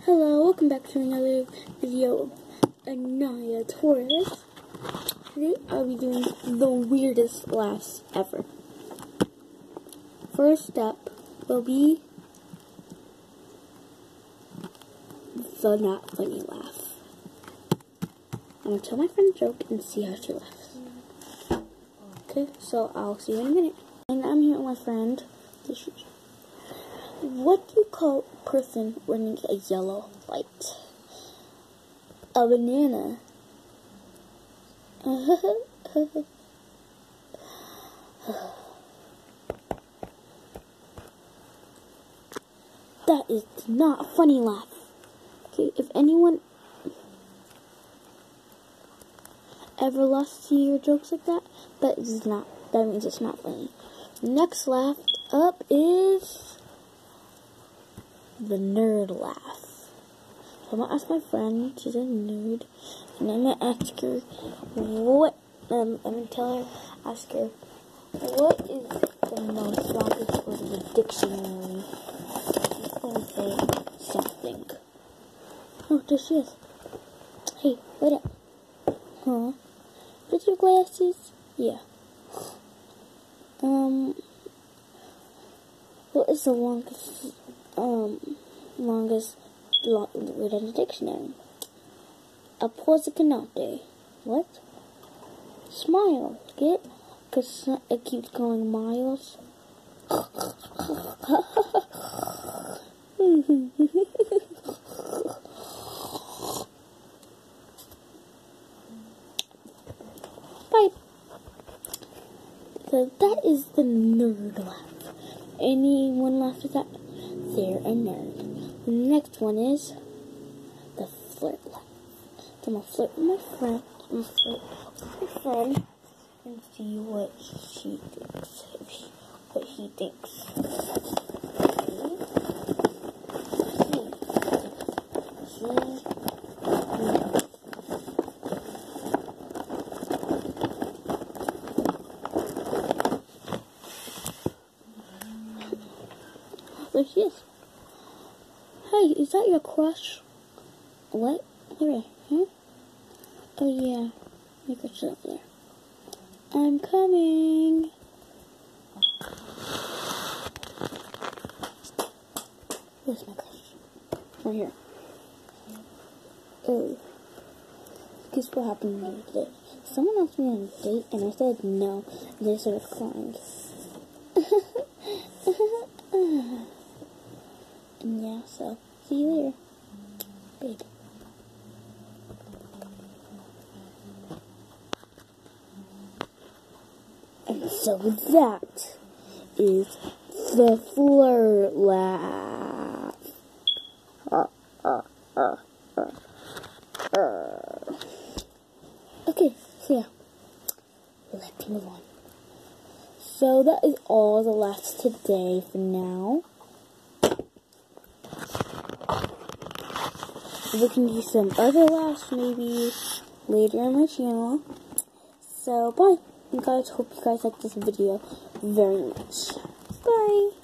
Hello, welcome back to another video of Anaya Torres. Today I'll be doing the weirdest laughs ever. First step will be the not funny laugh. I'm going to tell my friend a joke and see how she laughs. Okay, so I'll see you in a minute. And I'm here with my friend. What do you call a person running a yellow light? A banana. That is not a funny laugh. Okay, if anyone ever laughs to your jokes like that, that means it's not funny. Next laugh up is the nerd laugh. So I'm gonna ask my friend, she's a nerd, and I'm gonna ask her what, I'm gonna ask her, what is the most longest word in the dictionary? She's gonna say something. Oh, there she is. Hey, what up? Huh? With your glasses? Yeah. What is the longest word in the dictionary? Aposacanate. What? Smile. Get it? Because it keeps going miles. Bye. So that is the nerd laugh. Anyone laughs at that? They're a nerd. The next one is the flirt laugh. So I'm gonna flirt with my friend, and see what she thinks. What he thinks. There she is. Hey, is that your crush? What? Where? Huh? Oh yeah, my crush is up there. I'm coming. Where's my crush? Right here. Oh. Guess what happened to me today? Someone asked me on a date and I said no, and they started crying. And yeah, so see you later. Big. And so that is the flirt laugh. Okay, so yeah, let's move on. So that is all the laughs today for now. We can do some other laughs maybe later on my channel. So bye. You guys, hope you guys like this video very much. Bye.